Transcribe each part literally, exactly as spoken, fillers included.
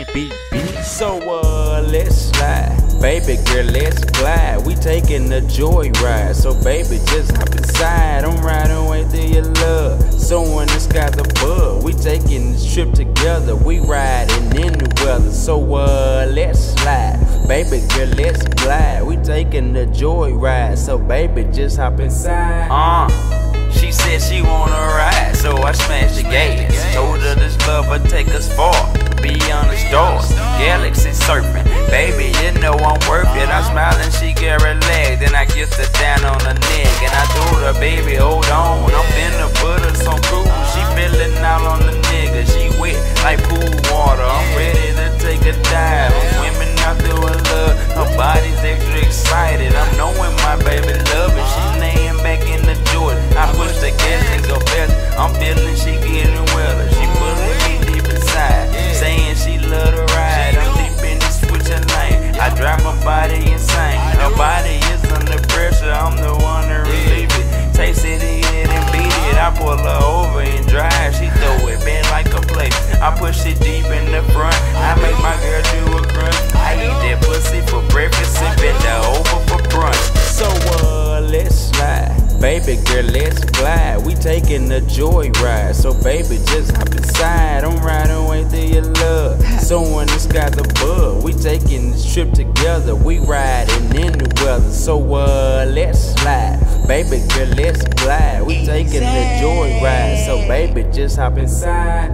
beat beat. So uh, let's slide. Baby girl, let's glide. We taking a joyride. So baby, just hop inside. I'm riding away through your love. So when the skies above, we taking this trip together. We riding in the weather. So uh, let's slide. Baby girl, let's glide. We taking a joyride. So baby, just hop inside. Uh, she said she wanna ride, so I smashed the gas. Told her this love would take us far, beyond the stars, galaxy surfing. Baby, you know I'm worth it. I smile and she get relaxed. Then I kiss her down on her neck, and I told her, baby, hold on, I'm finna put her some cruise. She feeling out on the nigga, she wet like pool water. I'm ready to take a dive. I'm swimming out through her love. Her body's extra excited. I'm knowing my baby love it. She laying back in the Jordan. I push the gas and go fast. I'm feeling she getting wetter. She pulling me deep inside, saying she love to ride. I'm deep in the switching lane. I drive my body insane. Her body is under pressure. I'm the one to relieve it. Taste it, eat it, and beat it. I pull her over and drive. She throw it back like a plate. I push it deep in the front. I make my girl do a grunt. I eat that pussy for breakfast and bend her over for brunch. So uh, let's slide. Baby girl, let's glide. We taking a joyride. So baby, just hop inside. I'm riding away through your love. So when the skies above, we taking this trip together. We riding in the weather. So uh, let's slide. Baby girl, let's glide. We taking a joyride. So baby, just hop inside.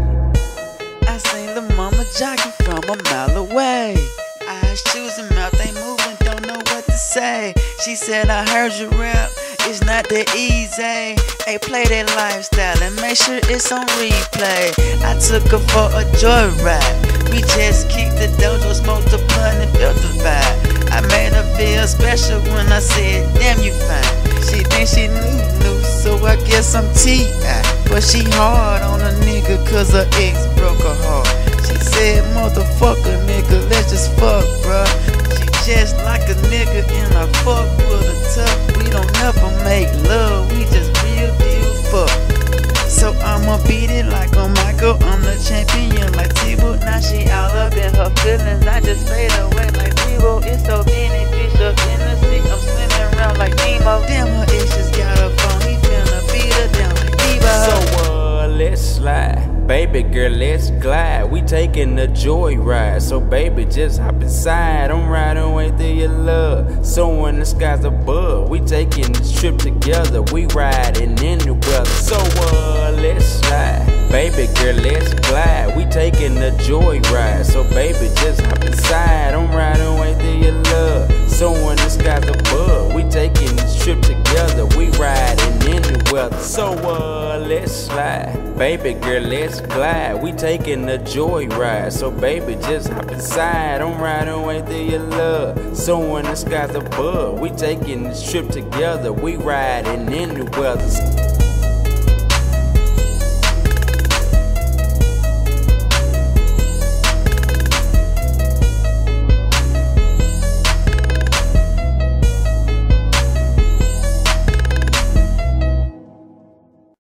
I seen the mama jogging from a mile away. Eyes, shoes, and mouth ain't moving, don't know what to say. She said, I heard you rap, it's not that easy. Hey, play that lifestyle and make sure it's on replay. I took her for a joyride. We just kicked the dojo, smoked the blunt and felt the vibe. I made her feel special when I said, damn you fine. She thinks she knew, knew, so I guess I'm T I But she hard on a nigga cause her ex broke her heart. She said, motherfucker nigga, let's just fuck, bruh. She just like a nigga and I fuck with her tough. We don't never make love, we just real deal fuck. So I'ma beat it like a Michael, I'm the champion like Tebow. Now she all up in her feelings, I just fade away like Tebow. It's so beneficial in the sea, I'm swimming around like Nemo. Damn, her ex just got her phone, he finna beat her down like Debo. So uh, let's slide. Baby girl, let's glide. We taking a joyride. So baby, just hop inside. I'm riding away through your love. So when the skies above, we taking this trip together. We riding in the weather. So uh, let's slide. Baby girl, let's glide. We taking a joyride. So baby, just hop inside. I'm riding away through your love. So when the skies above, we taking this trip together. We riding in the weather. So uh, let's slide. Baby girl, let's glide. We taking a joyride. So baby, just hop inside. I'm riding away through your love. So when the skies above, we taking this trip together. We riding in the weather.